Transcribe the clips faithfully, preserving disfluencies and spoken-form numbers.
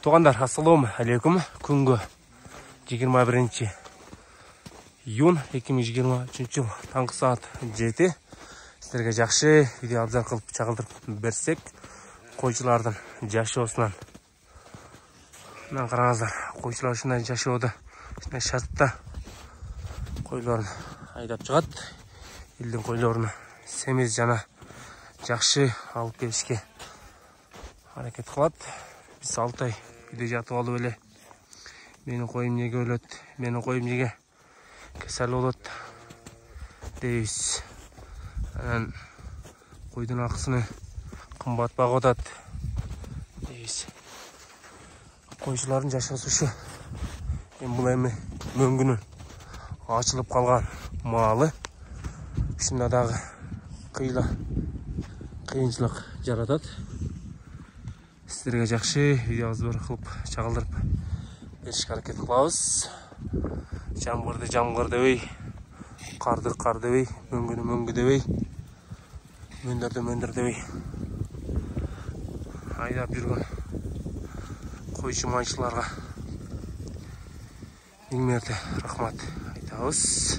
Туғандар, ассалому алейкум. Күнгі жиырма бірінші июнь эки миң жыйырма үчүнчү жыл таңғы саат жети. Сіздерге жақшы видео обзор қылып чағылдырып берсек, қойшылардың жашоосунан. Мына қараңыздар, қойшылар ушундай жашоодо, ушундай шартта койлорун айдап чыгат. Элдин койлорун семиз жана жақшы алып келишке аракет кылат. Биз алты ай үйдө жатып алып эле менин коюм неге өлөт, менин коюм неге кесел болот дейбиз. Анан койдун акысыны кымбат багып атат дейбиз. Койчулардын жашоосу ушу. Эми бул эми мөңгүнүн ачылып калган маалы. Ушунда дагы кыйла кыйынчылык жаратат. Сіздерге жақшы видео обзор кылып чагылдырып беришке аракет кылабыз. Жамгырды жамгыр дебей, карды кар дебей, мөңгүнү мөңгү дебей, мөндөрдү мөндөр дебей айдап жүргөн койчу майчыларга миң мерте рахмат айтабыз.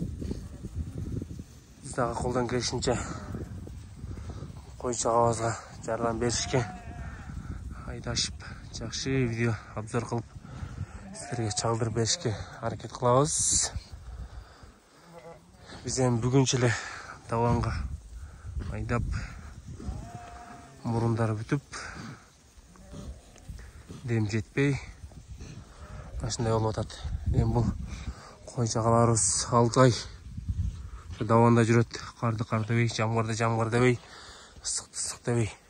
Биз дагы колдон келишинче койчу агабызга жардам беришке айдашып, жақшы видео обзор кылып сіздерге чагылдырып беришке аракет кылабыз. Биз эми бүгүнчө эле табанга айдап мурундары бүтүп, дем жетпей ушундай болуп атат. Эми бул койчу агаларыбыз алты ай даванда жүрөт. Карды кар дебей, жамгырды жамгыр дебей, ысыкты ысык дебей.